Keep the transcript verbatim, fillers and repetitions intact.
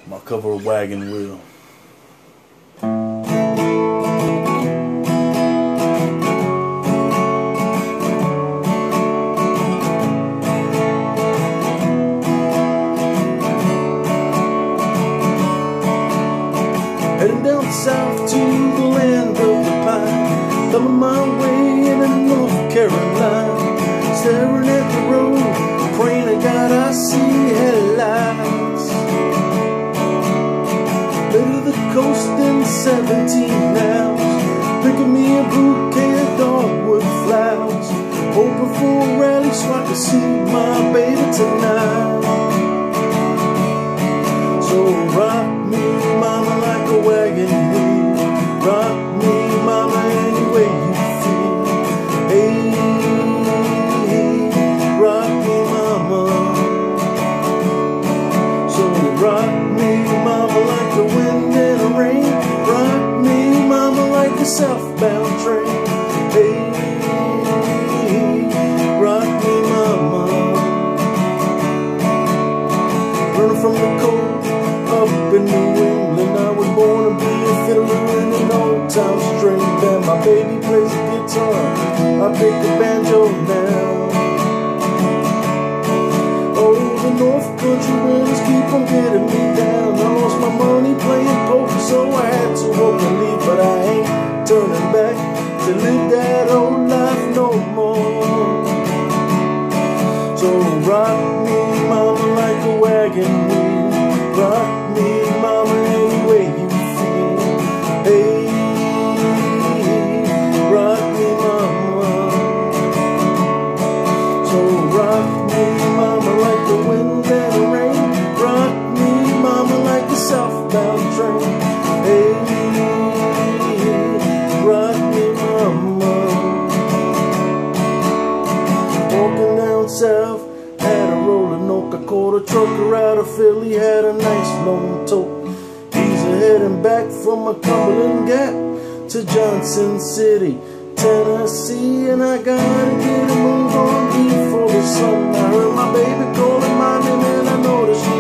my cover a wagon wheel. Heading down south to the land of the pine, thumbing my way into North Carolina, staring at the road, praying to God I see headlights. Been to the coast in seventeen hours, picking me a bouquet of dogwood flowers, hoping for a rally so I can see my baby tonight. So rock me, mama, like a wagon wheel. Rock me, mama, any way you feel. Hey, hey, rock me, mama. So rock me, mama, like the wind and the rain. Rock me, mama, like a southbound train. Hey, hey, rock me, mama. Running from the cold up in New England, I was born to be a fiddler in an old town string band. My baby plays the guitar, I pick a banjo now. Oh, the North Country winds keep on getting me down. I lost my money playing poker, so I had to walk and leave, but I ain't turning back to live that old life no more. So rock me, mama, like a wagon wheel. Rock me, mama, any way you feel. Hey, rock me, mama. So rock me, mama, like the wind and the rain. Rock me, mama, like a southbound train. Hey, rock me, mama. Walking down south, had a rolling oak. I caught a trucker out of Philly, had a nice long tote. He's a heading back from a Cumberland Gap to Johnson City, Tennessee, and I gotta get a move on before the sun. I heard my baby calling my name, and I know that she